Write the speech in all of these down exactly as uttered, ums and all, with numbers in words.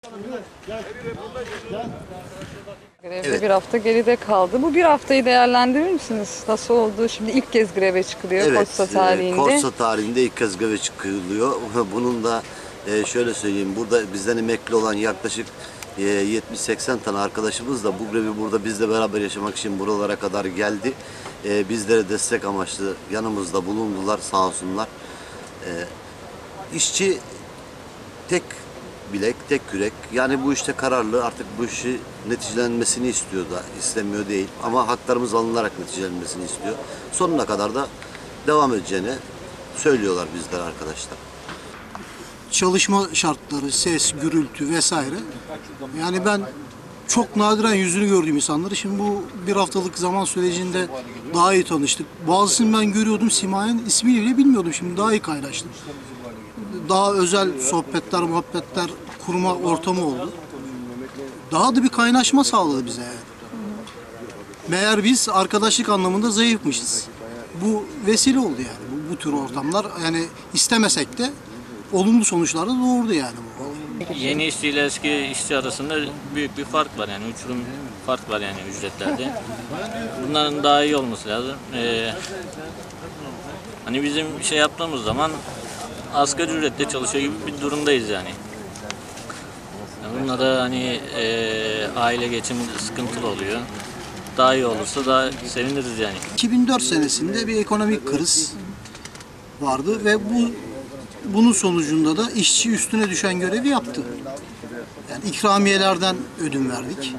Grevde Evet. bir hafta geride kaldı. Bu bir haftayı değerlendirir misiniz? Nasıl oldu? Şimdi ilk kez greve çıkılıyor Evet, Korsa tarihinde. e, Korsa tarihinde ilk kez greve çıkılıyor. Bunun da e, şöyle söyleyeyim, burada bizden emekli olan yaklaşık e, yetmiş seksen tane arkadaşımız da bu grevi burada bizle beraber yaşamak için buralara kadar geldi. E, bizlere destek amaçlı yanımızda bulundular, sağ olsunlar. E, işçi tek bilek, tek yürek. Yani bu işte kararlı, artık bu işi neticelenmesini istiyor da istemiyor değil. Ama haklarımız alınarak neticelenmesini istiyor. Sonuna kadar da devam edeceğini söylüyorlar bizler arkadaşlar. Çalışma şartları, ses, gürültü vesaire. Yani ben çok nadiren yüzünü gördüğüm insanları şimdi bu bir haftalık zaman sürecinde daha iyi tanıştık. Bazısını ben görüyordum, Simay'ın ismini bile bilmiyordum, şimdi daha iyi kaynaştım. Daha özel sohbetler, muhabbetler kurma ortamı oldu. Daha da bir kaynaşma sağladı bize yani. Meğer biz arkadaşlık anlamında zayıfmışız. Bu vesile oldu yani bu, bu tür ortamlar, yani istemesek de olumlu sonuçlar da doğurdu yani bu. Yeni işçi ile eski işçi arasında büyük bir fark var, yani uçurum fark var yani ücretlerde. Bunların daha iyi olması lazım. Ee, hani bizim şey yaptığımız zaman asgari ücretle çalışıyor gibi bir durumdayız yani. Bununla da hani e, aile geçim sıkıntılı oluyor. Daha iyi olursa daha seviniriz yani. iki bin dört senesinde bir ekonomik kriz vardı ve bu bunun sonucunda da işçi üstüne düşen görevi yaptı. Yani ikramiyelerden ödün verdik.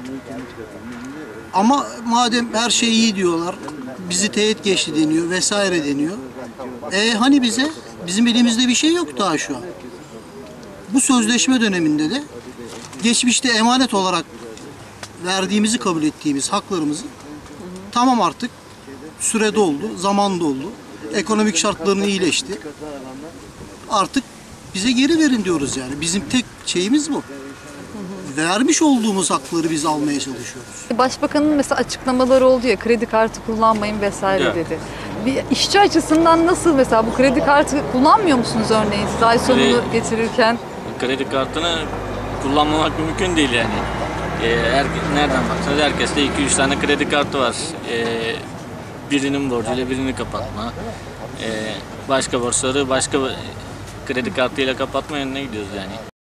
Ama madem her şey iyi diyorlar, bizi teğet geçti deniyor vesaire deniyor. E hani bize? Bizim elimizde bir şey yok daha şu an. Bu sözleşme döneminde de geçmişte emanet olarak verdiğimizi kabul ettiğimiz haklarımızı tamam artık süre doldu, zaman doldu. Ekonomik şartların iyileşti. Artık bize geri verin diyoruz yani. Bizim tek şeyimiz bu. Vermiş olduğumuz hakları biz almaya çalışıyoruz. Başbakanın mesela açıklamaları oldu ya, kredi kartı kullanmayın vesaire Evet. dedi. Bir işçi açısından nasıl, mesela bu kredi kartı kullanmıyor musunuz örneğin siz ay sonunu Kredi- getirirken? Kredi kartını kullanmamak mümkün değil yani. Ee, her, nereden baksanız herkeste iki üç tane kredi kartı var. Ee, birinin borcuyla birini kapatma. Ee, başka borçları başka kredi kartıyla kapatma yönüne gidiyoruz yani.